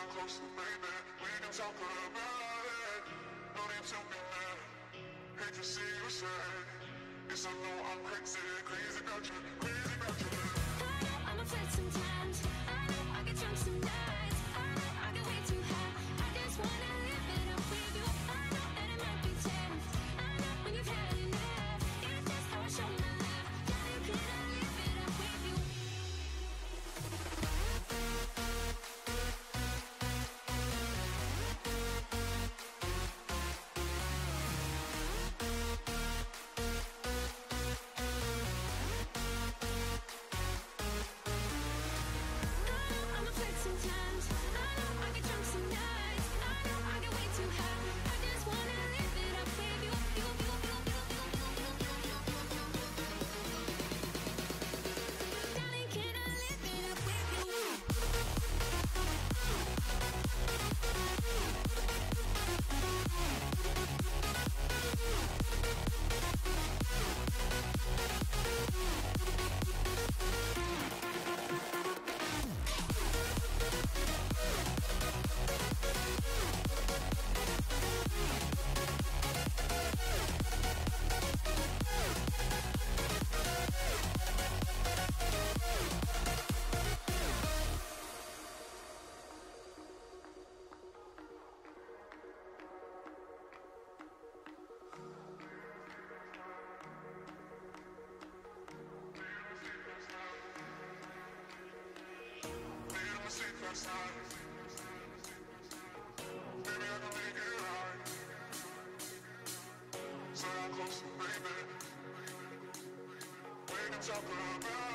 closer, baby. We can talk about it. No need to be mad. Hate to see you sad. Yes, I know I'm crazy, crazy about you, crazy about you. I know I'm upset sometimes. I know I get drunk some nights. I know I get way too high. I just wanna live it up with you. I know that it might be tense. I know when you've had enough. It's just how I show my love. Darling, can I live it up with you? I'm upset sometimes. I know I get drunk some nights. I know I get way too high. I just wanna live it up with you. Darling, can I live it up with you? Made a mistake last night. Maybe I can make it right. So I'm closer, baby. We can talk about